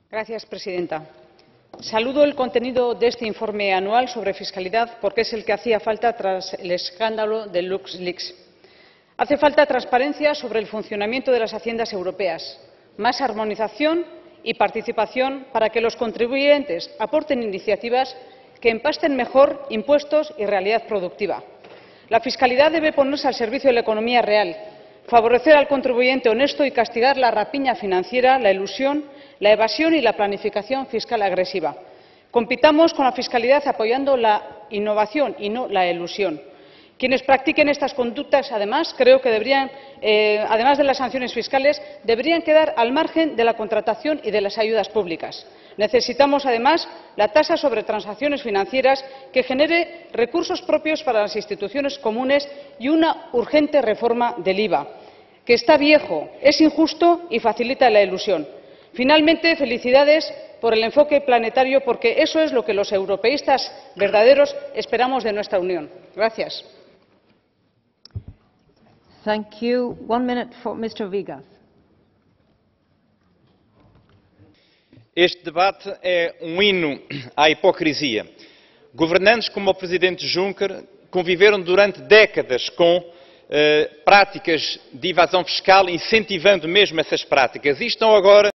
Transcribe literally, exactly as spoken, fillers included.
Señora presidenta, saludo el contenido de este informe anual sobre fiscalidad porque es el que hacía falta tras el escándalo de LuxLeaks. Hace falta transparencia sobre el funcionamiento de las haciendas europeas, más armonización y participación para que los contribuyentes aporten iniciativas que empasten mejor impuestos y realidad productiva. La fiscalidad debe ponerse al servicio de la economía real, favorecer al contribuyente honesto y castigar la rapiña financiera, la elusión, la evasión y la planificación fiscal agresiva. Compitamos con la fiscalidad apoyando la innovación y no la elusión. Quienes practiquen estas conductas, además, creo que deberían, eh, además de las sanciones fiscales, deberían quedar al margen de la contratación y de las ayudas públicas. Necesitamos, además, la tasa sobre transacciones financieras que genere recursos propios para las instituciones comunes y una urgente reforma del I V A, que está viejo, es injusto y facilita la elusión. Finalmente, felicidades por el enfoque planetario, porque eso es lo que los europeístas verdaderos esperamos de nuestra Unión. Gracias. Thank you. One minute for mister Vigas. Este debate é um hino à hipocrisia. Governantes como o presidente Juncker conviveram durante décadas com eh, práticas de evasão fiscal, incentivando mesmo essas práticas, e estão agora